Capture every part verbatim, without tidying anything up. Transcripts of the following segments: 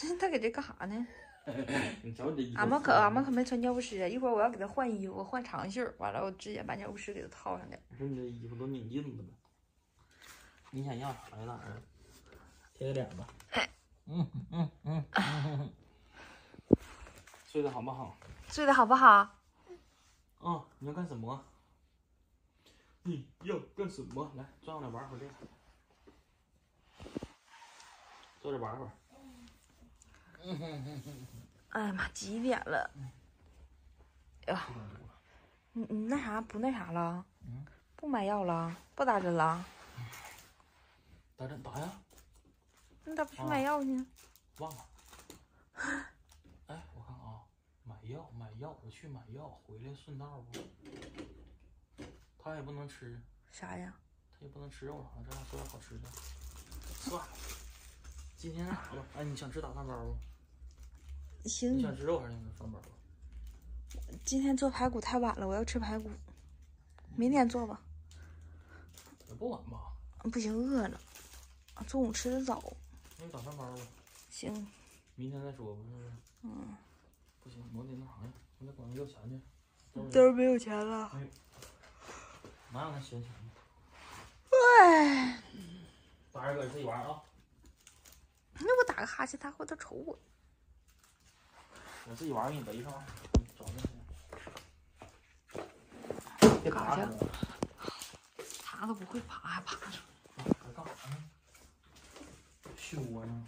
他给这干啥呢？ 你瞧这衣服。 俺们可俺们可没穿尿不湿啊！一会儿我要给他换衣服，我换长袖，完了我直接把尿不湿给他套上点。 我说你这衣服都拧印子了。你想要啥来哪儿？贴个脸吧。嗯嗯嗯嗯。睡得好不好？ 睡得好不好？ 啊、哦，你要干什么？你要干什么？来，坐上来玩会儿这个。坐着玩会儿。嗯哼哼哼。 哎呀妈，几点了？呀，你你那啥不那啥了？ 嗯。 不买药了？不打针了？ 打针打呀。 你咋不去买药呢？ 忘了。哎，我看啊，买药买药，我去买药，回来顺道不？他也不能吃。 啥呀？ 他也不能吃肉啥，这样说点好吃的。算了，今天那啥吧。哎，你想吃打饭包不？ 行。 你想吃肉还是想吃饭包？ 今天做排骨太晚了，我要吃排骨。明天做吧。 也不晚吧？ 不行，饿了。中午吃的早。 那就打饭包吧。 行。 明天再说不是？ 嗯。 不行，我得那啥呀，我得管他要钱去。 兜儿没有钱了。 哎呦，哪有那闲钱呢？ 哎。 大二哥自己玩啊。 那我打个哈欠，他回头瞅我。 我自己玩，给你围上。找那去。别爬去。他都不会爬，还爬上。 还干啥呢？修啊呢。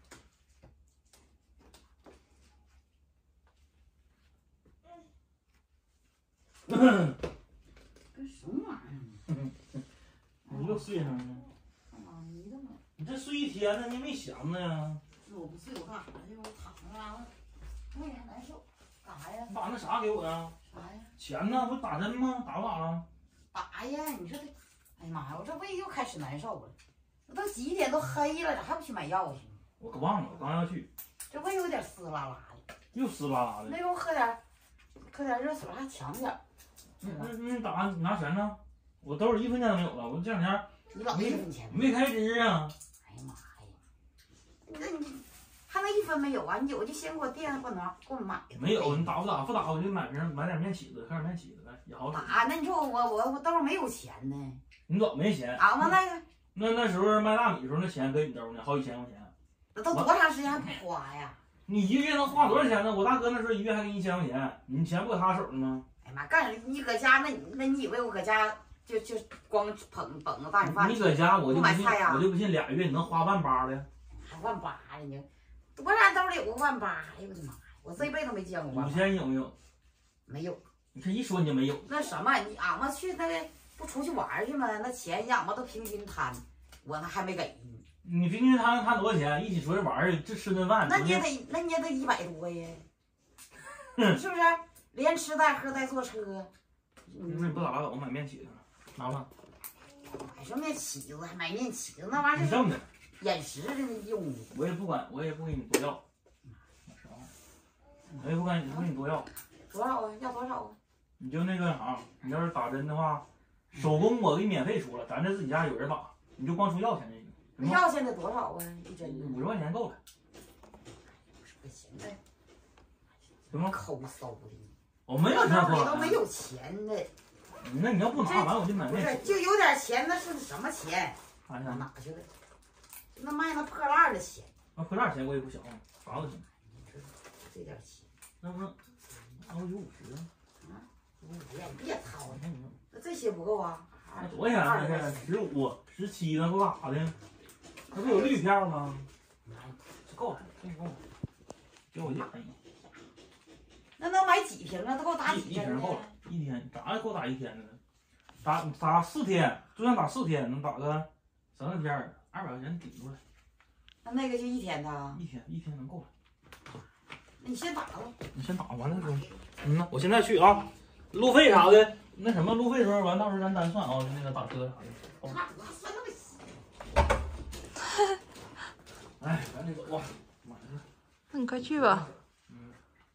这什么玩意儿？ 你又睡上了？ 干嘛迷瞪了？ 你这睡一天呢，你没闲呢呀？ 是我不睡，我干啥去？我躺着完了，胃还难受，干啥呀？ 你把那啥给我呀？ 啥呀？ 钱呢？不打针吗？打不打了？ 打呀！你说这，哎呀妈呀，我这胃又开始难受了。这都几点都黑了，咋还不去买药去？ 我可忘了，我刚要去。 这胃有点湿啦啦的。 又湿啦啦的。 那给我喝点，喝点热水还强点。 那那你打你拿钱呢？我兜里一分钱都没有了，我这两天你老一分钱没开支啊！ 哎呀妈呀，那你还能一分没有啊？你有就先给我垫，给我拿，给我买。 没有，你打不打？不打我就买瓶买点面起子，喝点面起子呗，也好使。 打？那你说我我我兜里没有钱呢。 你怎么没钱？ 俺们那个那那时候卖大米的时候，那钱搁你兜呢，好几千块钱。 那都多长时间还不花呀？ 你一个月能花多少钱呢？我大哥那时候一月还给你一千块钱，你钱不搁他手里吗？ 哎呀妈，干你搁家那那你以为我搁家就就光捧捧个大米饭？ 你搁家我就不信， 啊、 我就不信俩月你能花万八的。 还万八呢？你多少兜里有个万八？哎呦我的妈呀！我这辈子都没见过万八。 五千有没有？ 没有。 你这一说你就没有。 那什么，你俺们去那个不出去玩去吗？那钱俺们都平均摊，我那还没给呢。 你平均摊摊多少钱？一起出去玩去，这吃顿饭。 那你也得，那你也得一百多呀，是不是？连吃带喝带坐车。 那你不咋拉倒，我买面起子，拿吧。 买什么面起子？还买面起子？那玩意儿你挣的。 眼食的用的。 我也不管，我也不给你多要。我也不管，不给你多要。 多少啊？要多少啊？ 你就那个啥，你要是打针的话，手工我给你免费出了，咱这自己家有人打，你就光出药钱这个。 药钱得多少啊？一针五十块钱够了。 不行呗。 什么抠搜的？ 我没有这样。都没有钱的。 那你要不拿完我就买面。 不是，就有点钱，那是什么钱？ 哪哪去了？那卖那破烂的钱。 那破烂钱我也不小，啥都行。 这点钱。 那不，那我有五十啊。 啊，五十你别掏了，那这些不够啊。 那多少钱？那是十五、十七，那够咋的？那不有绿票吗？够了，够够了，给我一点。 那能买几瓶啊？都够打几一瓶够了，一天咋够打一天的呢？打打四天，就算打四天，能打个三四天，二百块钱顶出来。 那那个就一天的？ 一天一天能够了。 那你先打吧。 你先打完了说。嗯呐，我现在去啊，路费啥的，那什么路费时候完，到时候咱单算啊，就那个打车啥的。 差不多算那么细。 哎，赶紧走吧，买去。 那你快去吧。 嗯。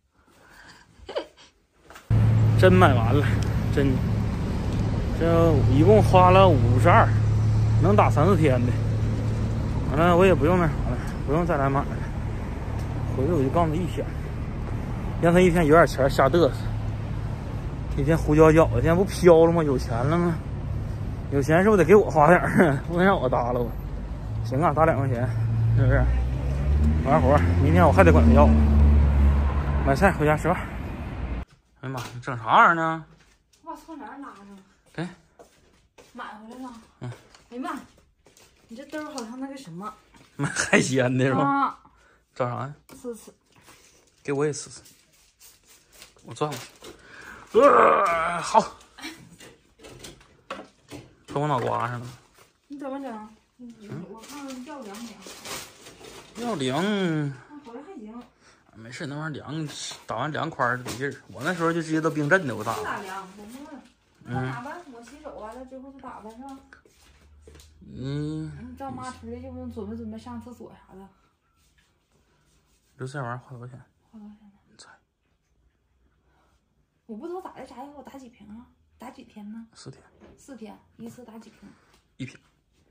针买完了，针，这一共花了五十二，能打三四天的。完了，我也不用那啥了，不用再来买了。 回头我就告诉他一天，让他一天有点钱瞎嘚瑟，一天胡搅搅的，现在不飘了吗？有钱了吗？有钱是不是得给我花点儿？不能让我搭了吧？行啊，搭两块钱，是不是？完活，明天我还得管他要。买菜回家吃饭。哎呀妈，你整啥玩意儿呢？ 我把窗帘拉上。 给。 买回来了。 嗯。 哎呀妈，你这兜好像那个什么。 买海鲜的是吧？ 啊。 找啥呀？ 吃吃。给我也吃吃。我转吧。呃，好。跟我脑瓜上了。 你怎么整？嗯，我看要凉凉。 要凉。 那回来还行。 没事，那玩意儿凉，打完凉快得劲儿。我那时候就直接都冰镇的，我打。 不打凉，我问。那打扮？我洗手完了之后就打扮是吧？ 嗯。 你叫妈出来就不用准备准备上厕所啥的。 就这玩意儿花多少钱？ 花多少钱呢？ 你猜。 我不知道打的啥呀？我打几瓶啊？打几天呢？ 四天。 四天，一次打几瓶？ 一瓶。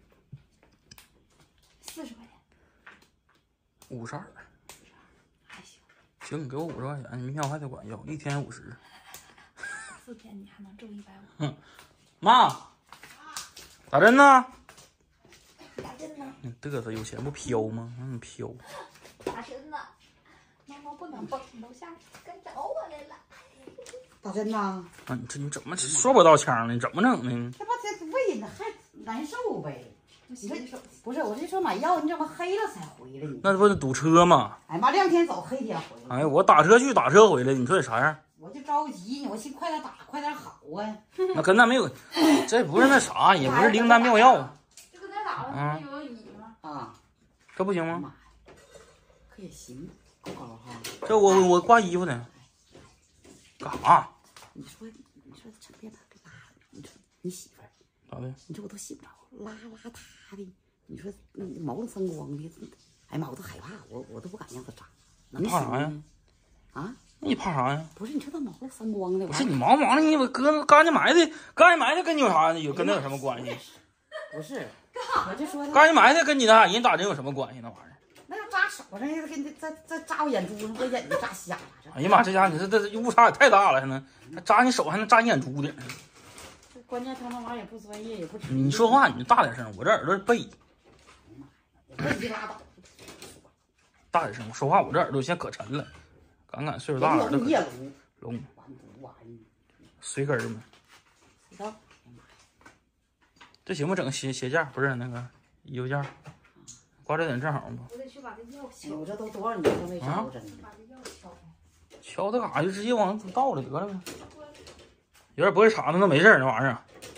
四十块钱。 五十二。 还行。 行，你给我五十块钱，明天我还得管要，一天五十。 四天你还能挣一百五。 嗯。妈。打针呢？ 打针呢？ 你嘚瑟，有钱不飘吗？让你飘。 打针呢？妈妈不能蹦，楼下跟找我来了。 打针呐？ 啊，你这你怎么说不到腔呢？你怎么整呢？ 这把这胃呢还难受呗。你说不是，我这说买药，你怎么黑了才回来呢？ 那不是堵车吗？ 哎妈，亮天走，黑天回来。 哎，我打车去，打车回来，你说得啥样？ 我就着急呢，我寻快点打，快点好啊。 那跟那没有，这不是那啥，也不是灵丹妙药。 这跟那咋了？不有乙吗？ 啊， 这不行吗？ 妈呀，可也行，够高哈。 这我我挂衣服呢。干啥？ 你说你说成天他拉，你说你媳妇儿咋的？ 你说我都洗不着，拉拉他的，你说毛都生光的，哎妈，我都害怕，我我都不敢让他扎。 你怕啥呀？ 啊？ 你怕啥呀？ 不是，你说他毛都生光的， 不是你毛毛的，你搁干净埋的，干净埋的跟你有啥有跟那有什么关系？ 不是，我就说干净埋的跟你那人打针有什么关系？那玩意儿？ 那要扎手上，给你再再扎我眼珠上，把眼睛扎瞎了。 哎呀妈，这家伙你这这误差也太大了，还能还扎你手，还能扎你眼珠子。 关键他那玩意儿也不专业，也不。 你说话你就大点声，我这耳朵背。 背就拉倒。 大点声，我说话我这耳朵现在可沉了，敢敢岁数大了都。 夜聋。 完犊玩意。 随根儿嘛。 知道。 这行不？整个鞋鞋架不是那个衣服架，挂这点正好不？ 我得去把这药敲。我这都多少年都没扎过针。 把这药敲。 敲它干啥？就直接往倒了得了呗。有点不会插的那没事儿，那玩意儿。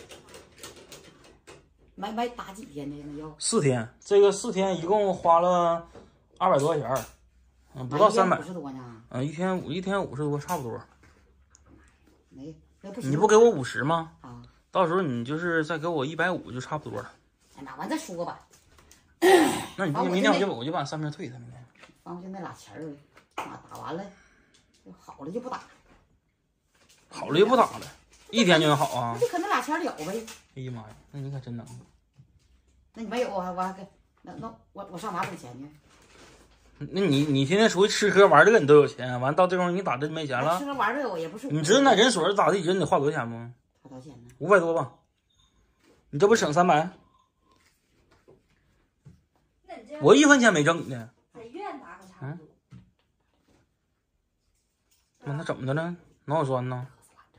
买买打几天的那药？ 四天，这个四天一共花了二百多块钱，嗯，不到三百。 五十多呢。 嗯，一天五一天五十多，差不多。 没， 你不给我五十吗？ 啊。 到时候你就是再给我一百五就差不多了。 哎，打完再说吧。 那你不明天我就我就把三瓶退他明天。 完我就那俩钱儿，啊，打完了，好了就不打。 好了就不打了，一天就能好啊？ 那就可那俩钱了呗。 哎呀妈呀，那你可真能。 那你没有啊？我还给那那我我上哪挣钱去？ 那你你天天出去吃喝玩乐你都有钱，完到这会儿你打针没钱了？ 吃喝玩乐我也不是。 你知道那诊所咋地针得花多少钱吗？ 花多少钱呢？ 五百多吧。你这不省三百？我一分钱没挣呢。 在医院打可差不多。 那他怎么的呢？脑血栓呢？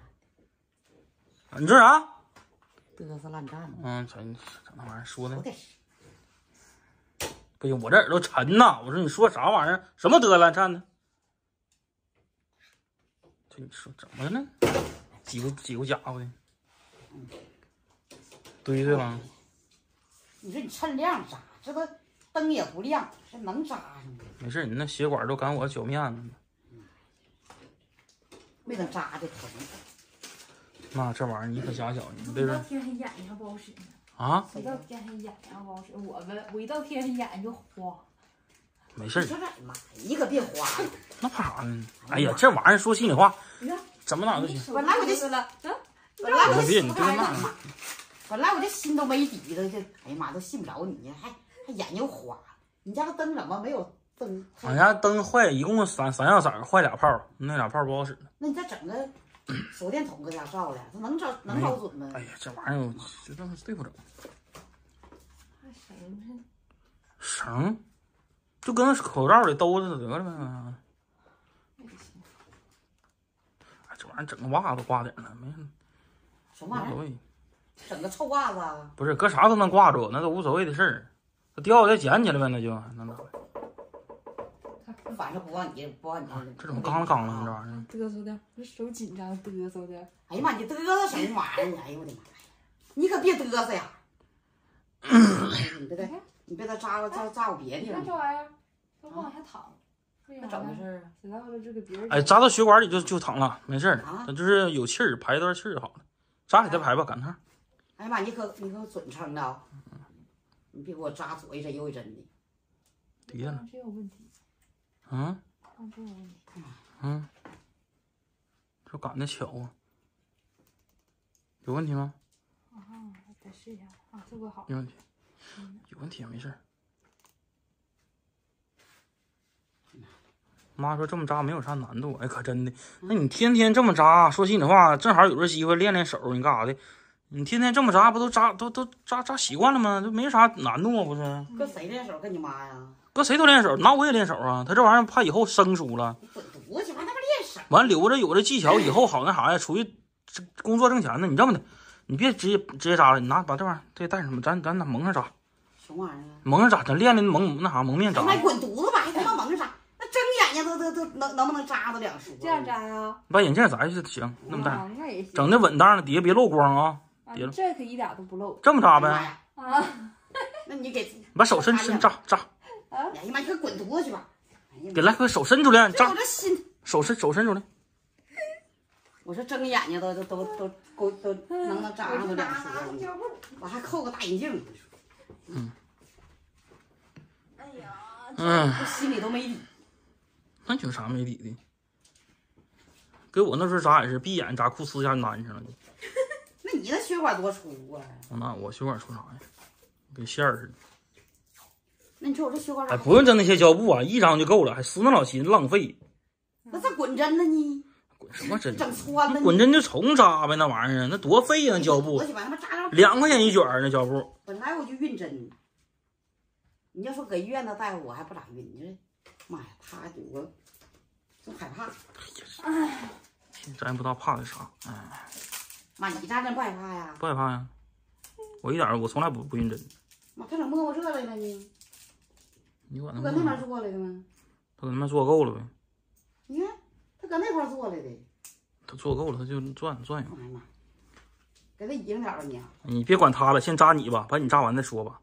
你说啥？ 嘚瑟烂战。 嗯，整整那玩意儿说的。不行，我这耳朵沉呐！我说你说啥玩意儿？什么嘚瑟烂战呢？这你说怎么的呢？几个几个家伙的，堆对吧？ 你说你趁亮扎，这都灯也不亮，这能扎上吗？ 没事，你那血管都赶我脚面子。 没等扎就疼。 那这玩意儿你可瞎小，你别说。 一到天黑眼睛还不好使呢。 啊？ 一到天黑眼睛还不好使，我们我一到天黑眼睛就花。 没事。 你说这妈，你可别花了。 那怕啥呢？哎呀，这玩意儿说心里话， 你看怎么哪都行。 本来我就了， 本来我就别你别那。 本来我这心都没底的，这哎呀妈都信不着你，还还眼睛花。你家的灯怎么没有灯。 俺家灯坏，一共三三样色儿，坏俩泡，那俩泡不好使。 那你再整个手电筒搁家照了，它能照能照准吗？ 哎呀，这玩意儿就这么对不整。 还绳绳，就跟那口罩里兜着得了呗。哎，这玩意儿整个袜子挂顶了，没什么玩意儿？ 无所谓。 整个臭袜子啊？ 不是，搁啥都能挂住，那都无所谓的事儿。它掉再捡起来呗，那就那咋？ 反正不往你不往你这怎么刚了刚了这玩意儿？ 嘚瑟的，这手紧张嘚瑟的。 哎呀妈，你嘚瑟什么玩意儿？你哎呦我的妈呀！你可别嘚瑟呀！你别再你别再扎我扎扎我别地你看方。 这玩意儿，它往下淌， 那怎么回事啊？ 谁知道了这个别人。 哎，扎到血管里就就淌了，没事儿啊， 它就是有气儿，排一段气儿就好了。扎里再排吧，赶趟。 哎呀妈，你可你可准撑的啊！你别给我扎左一针右一针的。 底下了， 这有问题。 嗯看这有问题。 嗯，这赶的巧啊，有问题吗？ 啊，再试一下啊，这个好。 有问题，有问题也没事儿。妈说这么扎没有啥难度，哎，可真的。那你天天这么扎，说心里话，正好有这机会练练手，你干啥的？你天天这么扎，不都扎都都扎扎习惯了吗？这没啥难度啊，不是？ 搁谁练手？跟你妈呀？ 搁谁都练手，拿我也练手啊。他这玩意儿怕以后生疏了， 你滚犊子去！完他妈练手。 完留着有这技巧，以后好那啥呀，出去工作挣钱呢。你这么的，你别直接直接扎了，你拿把这玩意儿这带上吧，咱咱拿蒙上扎， 什么玩意儿啊？ 蒙上扎，咱练练蒙那啥蒙面扎。 哎妈，滚犊子吧！还他妈蒙啥？那睁眼睛都都都能能不能扎到两束？ 这样扎呀？ 把眼镜摘下就行，那么戴， 啊，那也行。 整的稳当的，底下别漏光啊。 啊别了这可一点都不漏这么扎呗， 哎呀妈呀！ 啊。 那你给把手伸伸扎扎， 哎呀妈，你可滚犊子去吧！哎呀妈给来把手伸出来这扎我，这心， 手伸手伸出来。 我说睁眼睛都都都都够都能能扎上都两束拿个胶布。 我还扣个大眼镜， 哎呀， 嗯， 我心里都没底。 那有啥没底的？给我那时候扎也是闭眼扎裤丝下粘上了。 那你那血管多粗啊？ 那我血管出啥呀？跟线儿似的。 那你说我这血管哎，不用整那些胶布啊，一张就够了，还撕那老心浪费。 那咋滚针呢你？ 滚什么针？ 整穿了你？ 滚针就重扎呗，那玩意儿那多费呀、那胶布我去把他们扎上。 两块钱一卷儿那胶布。 本来我就晕针，你要说搁医院那大夫我还不咋晕，你说，妈呀，他我真害怕。 哎，咱也不知道怕的啥，哎， 妈，你扎针不害怕呀？ 不害怕呀。我一点儿我从来不不晕针。 妈，他咋摸摸这来了呢？ 你管他不搁那摸， 边做来的吗？ 他搁那边做够了呗。 你看，他搁那块做来的。 他做够了，他就转转悠。 妈呀妈，给他移上点吧你。 你别管他了，先扎你吧，把你扎完再说吧。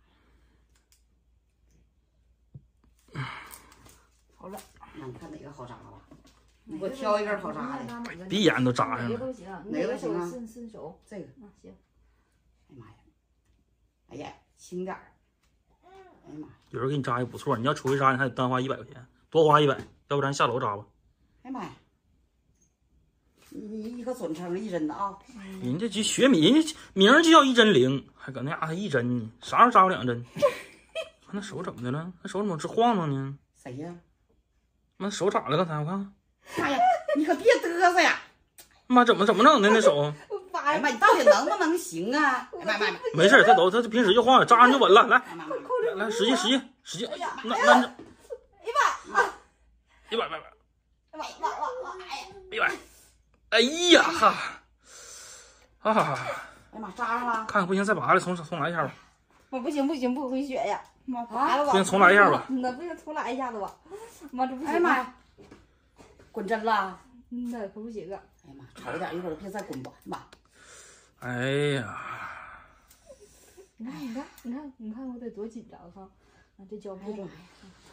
好了， 那你看哪个好扎吧？你给我挑一根好扎的。 闭眼都扎上了。 哪个都行， 哪个都行啊手伸伸手。 这个， 啊行。 哎呀妈呀，哎呀，轻点儿。哎呀妈呀， 有人给你扎也不错，你要出去扎，你还得单花一百块钱，多花一百，要不咱下楼扎吧。 哎呀妈呀，你你你可准撑一针的啊！ 人家这学米，人家名儿就叫一针灵，还搁那嘎达一针呢，啥时候扎过两针？看那手怎么的了？那手怎么直晃荡呢？ 谁呀？ 那手咋了？刚才我看， 妈呀，你可别嘚瑟呀！ 妈怎么怎么整的那手？ 哎呀妈，你到底能不能行啊？哎妈妈妈， 没事，这都他平时就晃，扎上就稳了。来妈妈妈， 来来，使劲使劲使劲，那那一百， 一百百百一百，哇哇哇！哎呀， 一百，哎呀哈啊！ 哎呀妈，扎上了！ 看看不行再拔了，重重来一下吧。 我不行不行，不回血呀！妈，拔了吧？ 不行重来一下吧。 那不行，重来一下子吧。妈，这不行。 哎呀妈呀，滚针了！ 嗯呐，可不行啊。 哎呀妈，吵一点，一会儿别再滚吧，妈。 哎呀， 你看，你看，你看，你看我得多紧张哈！啊，这胶布。 哎呀妈呀！